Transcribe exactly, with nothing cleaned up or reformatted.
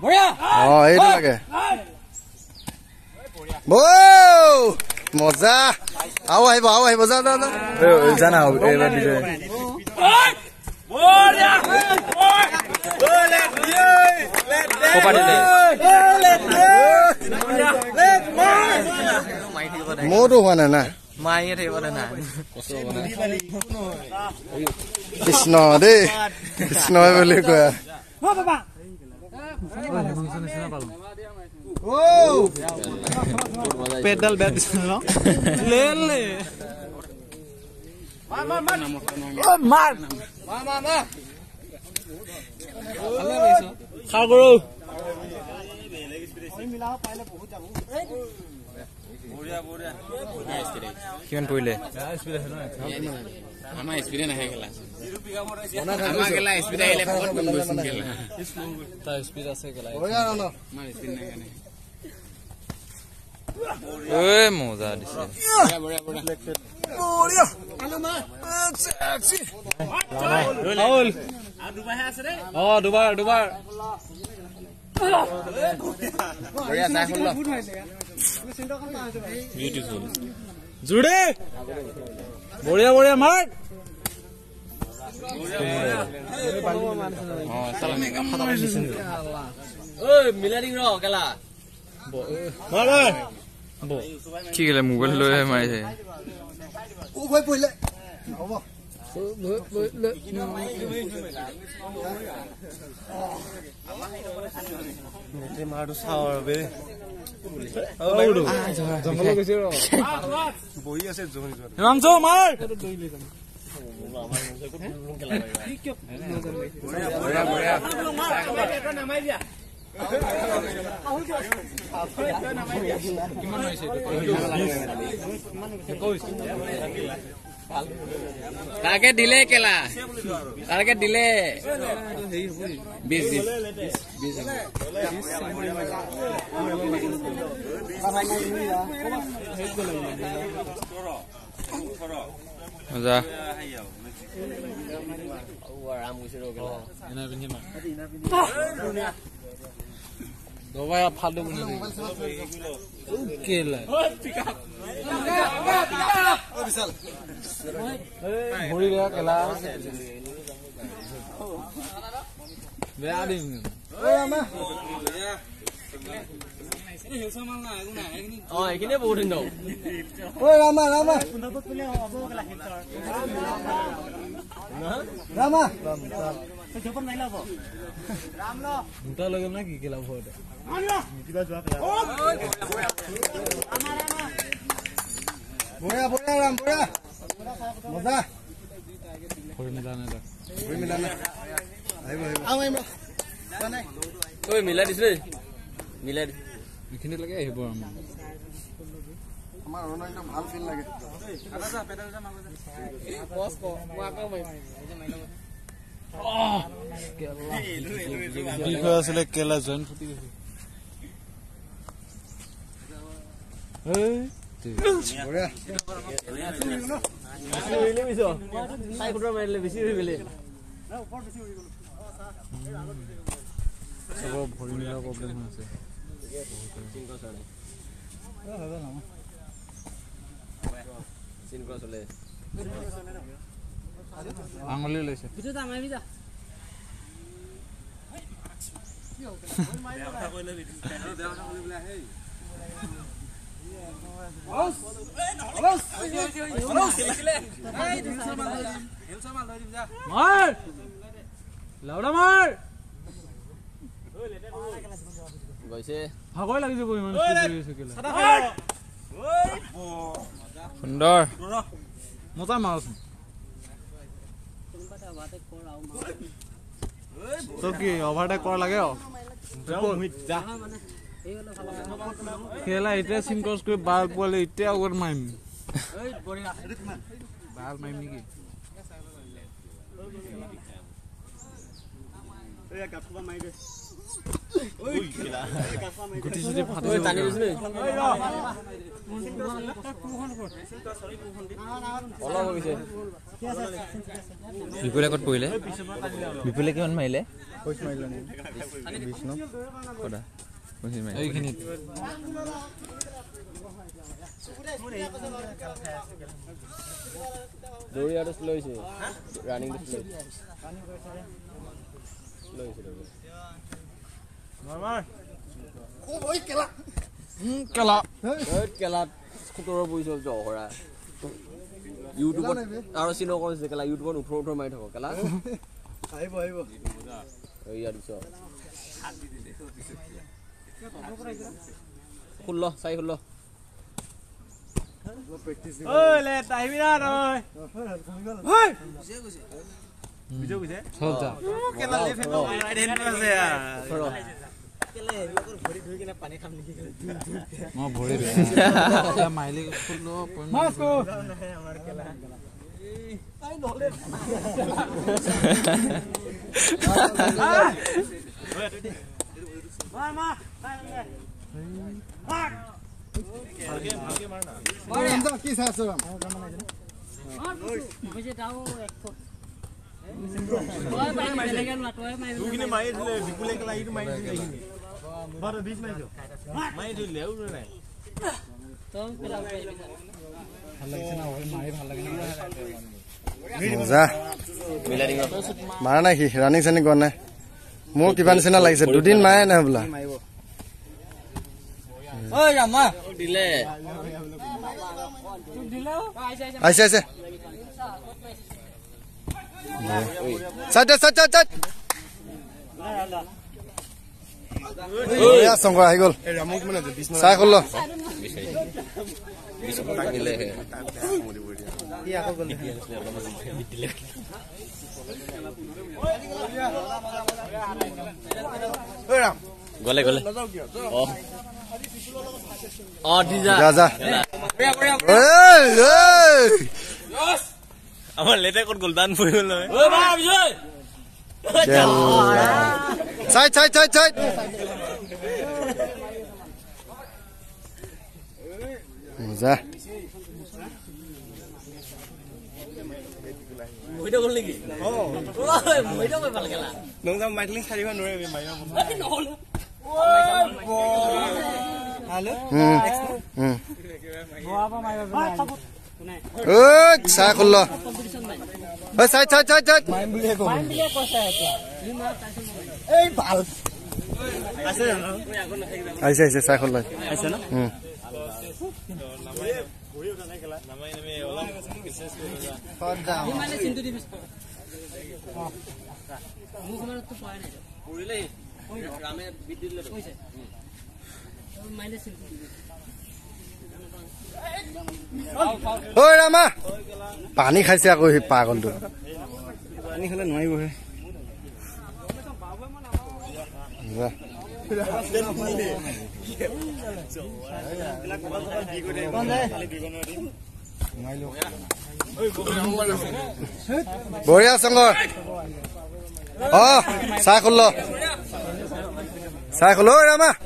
অ এইটো লাগে বৌ মজা আও আহিব আও আহিব যা যা জানা এইবাৰ বিজয় মোৰতো হোৱা নাই না মাইয়ে থাকিব না কৃষ্ণ দেই কৃষ্ণ বুলি কয় পেডাল বেট দিছলো লে লে মার মার মার ও মার মা মা মা ভালে হইছো খা গৰু ওই মিলাও পাইলে বহুত যাব বঢ়িয়া বঢ়িয়া কিমান পইলে স্পিড আছে না আমাৰ স্পিড নাহে খেলা আমাৰ খেলা স্পিড আহিলে বহুত গুণ খেলা তা স্পিড আছে খেলা বঢ়িয়া ন আমাৰ স্পিড নাই কানে ওই মজা দিছে বঢ়িয়া বঢ়িয়া বঢ়িয়া আলো মা সেক্সি ফাউল আ দুবাৰ আছে ৰে অ দুবাৰ দুবাৰ বঢ়িয়া চাই খুললো বিউটিফুল জুড়ে বঢ়িয়া বঢ়িয়া মার অ সালা মেগা ফাটা দিছে ওই মিলারিং ৰ কেলা মার মার কি গলে মোবাইল লৈ মাৰিছে ও ভয় পইলে হ'ব নেটে মাৰো চাও বে জঙ্গল গৈছে ৰ বহি আছে জনি জনি ৰামজো মাৰ বঢ়িয়া বঢ়িয়া নামাই দিয়া কিমান হৈছে তাকে দিলে কেলা তাকে দিলে বিশ বিশ বিশ মজা আৰাম গৈছে ৰ কেলা এনা পিন্ধি মাৰ দবাই ফালু বনে দে কেলা ও বিশাল এই ভৰি গয়া কেলা বেয়া দিম ওই আমা অ একিনে বহুত দিন দাও ওই ৰামা ৰামা ৰামা জপন নাই লাভ ৰাম ল মুটা লগে না কি কেলা ভয় মুটিবা যোৱা কেলা আমা ৰামা বঢ়িয়া বঢ়িয়া ৰাম বঢ়িয়া মজা ভৰি মিলা নাই ভৰি মিলা নাই আহিব আহিব আহিব নাই ঐ মিলা দিছ ৰে মিলা ইখিনি লাগে আহিব আমাৰ আমাৰ ৰণয়টো ভাল ফিল লাগে আদা যা পেডাল যা মাগো যা বস কো মই আকৌ মই এই যে মাইলা আহ কেলা কি হৈ আছিল কেলা জয়েন ফুটি গৈছে এই বঢ়িয়া বেছি বিছো চাই ফুটৰ মাৰিলে বেছি হৈ গলে না ওপৰ বেছি হৈ গল সব ভৰি মিলা প্ৰবলেম আছে চিনকো চলে এ হবে না চিনকো চলে আঙুলি লৈছে বিটো দামাই বিজা কি হ'ল মাৰি কথা কইলে বিটো দেও কথা কইলে হে বস বস বস খেলে এই দিছা মাল হেলছা মাল ধৰি যা মাৰ লাউডা মাৰ ওই লেটে গৈছে ভাগৰ লাগি যাব ইমান কি কৰিছে কেলা ওই সুন্দৰ মজা মাছ কোনবাটা বাতে কৰ আও মাছ তো কি ওভাৰটেক কৰ লাগে অ যা মানে এই হলো ভালো খেলা ইতে সিনকস কৰি বাল পলে ইতে আগৰ মাইম এই বঢ়িয়া এটো কিমান বাল মাইম নেকি এই কাপবা মাই দে গুটি চুটি ফাটি টানি দিছে অলপ হৈছে বিপুলে কত পৰিলে বিপুলে কিমান মাৰিলে পইচ মাৰিলে নি বিশ ন কটা পইচ মাৰিলে এইখিনি দৌৰি আৰু স্লো হৈছে ৰানিং স্লো স্লো হৈছে মামা ও ওই কেলা হুম কেলা ওই কেলা খুতৰৰ পইচা জহৰা ইউটিউবত আৰু চিনো কৈছে কেলা ইউটিউবত উঠৰ উঠৰ মাৰি থাকক কেলা আহিব আহিব এই ইয়াৰ দিছ ষোল্ল চাৰি ষোল্ল ওই লে টাইমি না নয় ওই বিজয় গৈছে চল যা কেলা লে ফেটো আইডেন আছে আ কেলে লগৰ ভৰি ধুই কিনে পানী খাম নেকি ম ভৰি ধুই যা মাইলি ষোল্ল মাসকো নাই আমাৰ কেলা আই নহলে মাৰ মাৰ মাৰ ভালকে ভালকে মাৰ না মাৰ এন্দ কি চাইছ মাৰ বুঝে দাও এক ফুট ওই ভাই মেলেগন মাতোয় মাই দুকিনে মাই দিলে বিপুলে কেলা ইটো মাই দিলে এইখিনি বাৰ বিশ মাইছো মাই দিলে লেউ নাই তো কেলা ভাল লাগিছে না ওই মাই ভাল লাগে না মজা মিলা দিম মাৰা নাই কি ৰানিং সানি গন নাই মোৰ কিবা নিচিনা লাগিছে দুদিন মায়ে নাই বলা ওই ৰামা দিলে দিলে আইছে আইছে সাইড সাইড সাইড ওয়া সংগ আহি গল এই ৰামক মানে বিশ মিনিট চাই করলো বিশ মিনিট দিলে কি আকো গল দিলে ওই রাম গলে গলে ও ও দিজা যা যা এই এই আমার লেটে কোন গোলদান ফুল নয় ওই বাবা Bijoy side side side side মজা মইটো গল নেকি ও ওই মইটো কই ভাল খেলা নংদা মাইটলিং খাৰিবা নৰে মাইনা নহল হ্যালো হুম বাবা মাইবা ওই চাই করলো ওই সাইড সাইড সাইড সাইড মাইম বুলিয়ে কো মাইম বুলিয়ে কইছে এটা এই ভাল আছে না আইছে আইছে চাই করলো আইছে না হুম নামাই ঘুৰি উঠা নাই খেলা নামাই নামে ওলা বিশেষ কৰি যা ফট যাও মানে চিন্তু দি মুখ মানে তো পায় নাই পুৰিলে ৰামে বিট দিলে কইছে মাইলে চিন্তু দি ওই রামা পানী খাইছে আকৌ হি পাগলটো পানী খালে নোৱাৰিব হে বঢ়িয়া সংগৰ অ চাই খুল্ল চাই খুল্ল ঐ ৰামা